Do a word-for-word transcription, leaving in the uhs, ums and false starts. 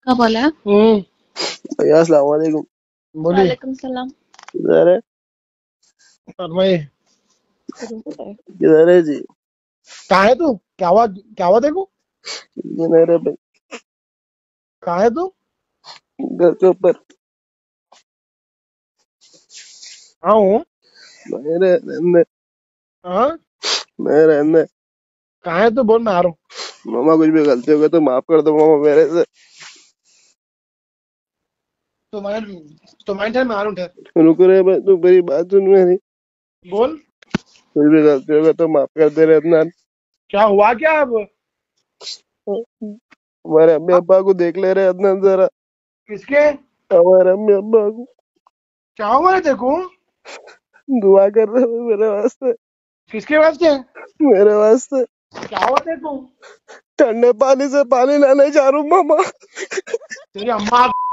क्या बोला? हम्म भैया अस्सलाम वालेकुम। बोलिए। वालेकुम सलाम। किधर है? फरमाइए। किधर है जी? कहाँ है तू? क्या हुआ? क्या हुआ तेरे को? किधर है भाई? कहाँ है तू? घर के ऊपर। हाँ हूँ। मेरे रहने। हाँ। मेरे रहने। कहाँ है तू? बोल, मैं आ रहा हूँ। मामा कुछ भी गलती हो गई तो माफ कर दो मामा मेरे से। तुम्हारे तुम्हारे ठहर, मैं आ रहा हूँ, ठहर। रुक रहे भाई, तू मेरी बात सुन मेरी। बोल। कुछ भी गलती हो गई तो माफ कर दे रे अदनान। क्या हुआ क्या अब? हमारे अम्मी हाँ? अब्बा को देख ले रहे अदनान जरा। किसके? हमारे अम्मी अब्बा को क्या हुआ है तेरे को? दुआ कर रहे हैं मेरे वास्ते। किसके वास्ते? मेरे वास्ते। क्या हुआ तेरे को? ठंडे पानी से पानी लाने जा रहा हूँ मामा। तेरी अम्मा